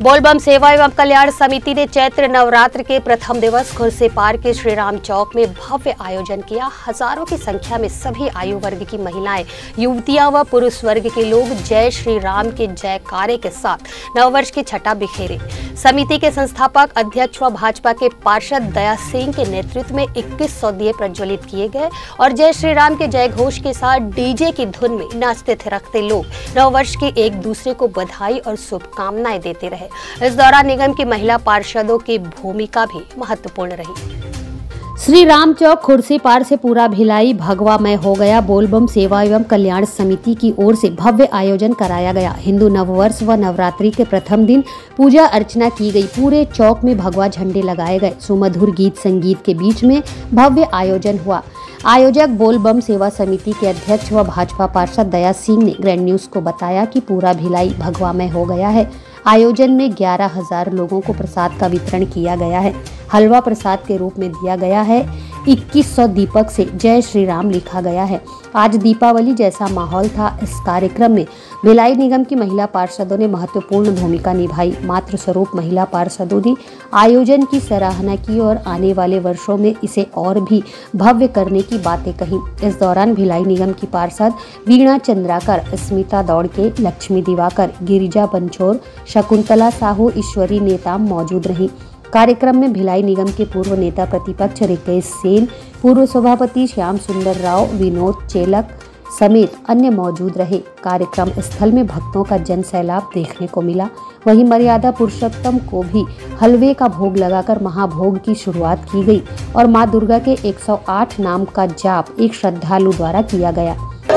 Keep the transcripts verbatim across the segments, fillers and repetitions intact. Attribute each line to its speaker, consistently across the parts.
Speaker 1: बोलबम सेवा एवं कल्याण समिति ने चैत्र नवरात्र के प्रथम दिवस खुर्सीपार के श्री राम चौक में भव्य आयोजन किया। हजारों की संख्या में सभी आयु वर्ग की महिलाएं, युवतियां व पुरुष वर्ग के लोग जय श्री राम के जयकारे के साथ नववर्ष की छटा बिखेरे। समिति के संस्थापक अध्यक्ष व भाजपा के पार्षद दया सिंह के नेतृत्व में इक्कीस सौ दिए प्रज्वलित किए गए और जय श्री राम के जय घोष के साथ डीजे की धुन में नाचते थिरकते लोग नववर्ष की एक दूसरे को बधाई और शुभकामनाएं देते रहे। इस दौरान निगम की महिला पार्षदों की भूमिका भी महत्वपूर्ण रही। श्री राम चौक खुर्सीपार से पूरा भिलाई भगवामय हो गया। बोलबम सेवा एवं कल्याण समिति की ओर से भव्य आयोजन कराया गया। हिंदू नववर्ष व नवरात्रि के प्रथम दिन पूजा अर्चना की गई। पूरे चौक में भगवा झंडे लगाए गए। सुमधुर गीत संगीत के बीच में भव्य आयोजन हुआ। आयोजक बोलबम सेवा समिति के अध्यक्ष व भाजपा पार्षद दया सिंह ने ग्रैंड न्यूज को बताया कि पूरा भिलाई भगवामय हो गया है। आयोजन में ग्यारह हजार लोगों को प्रसाद का वितरण किया गया है। हलवा प्रसाद के रूप में दिया गया है। इक्कीस सौ दीपक से जय श्री राम लिखा गया है। आज दीपावली जैसा माहौल था। इस कार्यक्रम में भिलाई निगम की महिला पार्षदों ने महत्वपूर्ण भूमिका निभाई। मातृ स्वरूप महिला पार्षदों ने आयोजन की सराहना की और आने वाले वर्षों में इसे और भी भव्य करने की बातें कही। इस दौरान भिलाई निगम की पार्षद वीणा चंद्राकर, स्मिता दौड़के, लक्ष्मी दिवाकर, गिरिजा पंचोर, शकुंतला साहू, ईश्वरी नेताम मौजूद रही। कार्यक्रम में भिलाई निगम के पूर्व नेता प्रतिपक्ष रितेश सेन, पूर्व सभापति श्याम सुंदर राव, विनोद चेलक समेत अन्य मौजूद रहे। कार्यक्रम स्थल में भक्तों का जन सैलाब देखने को मिला। वहीं मर्यादा पुरुषोत्तम को भी हलवे का भोग लगाकर महाभोग की शुरुआत की गई और मां दुर्गा के एक सौ आठ नाम का जाप एक श्रद्धालु द्वारा किया गया।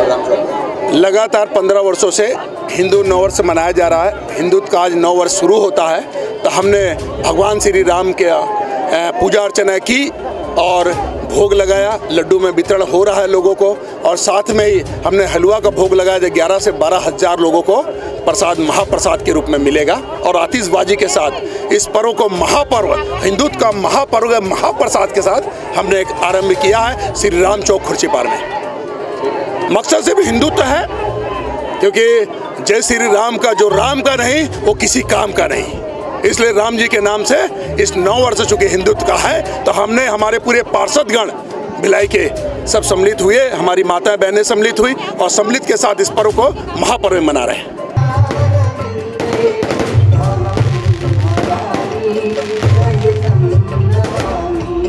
Speaker 2: लगातार पंद्रह वर्षों से हिंदू नववर्ष मनाया जा रहा है। हिंदुत्व का आज नव वर्ष शुरू होता है, तो हमने भगवान श्री राम के पूजा अर्चना की और भोग लगाया। लड्डू में वितरण हो रहा है लोगों को और साथ में ही हमने हलवा का भोग लगाया जो ग्यारह से बारह हजार लोगों को प्रसाद महाप्रसाद के रूप में मिलेगा। और आतिशबाजी के साथ इस पर्व को महापर्व, हिंदुत्व का महापर्व महाप्रसाद के साथ हमने एक आरंभ किया है श्री राम चौक खुर्सीपार में। मकसद से भी हिंदुत्व है, क्योंकि जय श्री राम का जो राम का नहीं वो किसी काम का नहीं, इसलिए राम जी के नाम से इस नौ वर्ष चुके हिंदुत्व का है। तो हमने हमारे पूरे पार्षदगण भिलाई के सब सम्मिलित हुए, हमारी माताएं बहनें सम्मिलित हुई और सम्मिलित के साथ इस पर्व को महापर्व मना रहे हैं।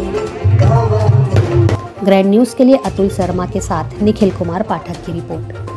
Speaker 1: ग्रैंड न्यूज के लिए अतुल शर्मा के साथ निखिल कुमार पाठक की रिपोर्ट।